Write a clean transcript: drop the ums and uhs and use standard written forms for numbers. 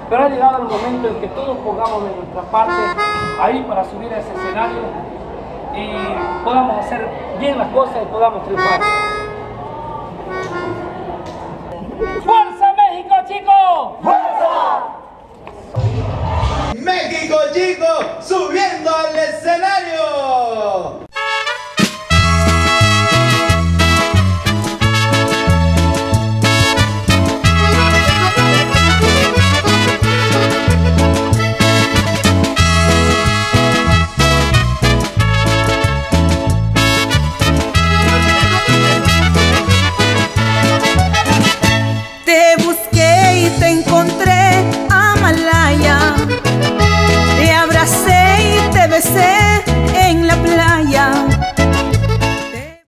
pero ha llegado el momento en que todos pongamos de nuestra parte ahí para subir a ese escenario y podamos hacer bien las cosas y podamos triunfar. ¡Fuera!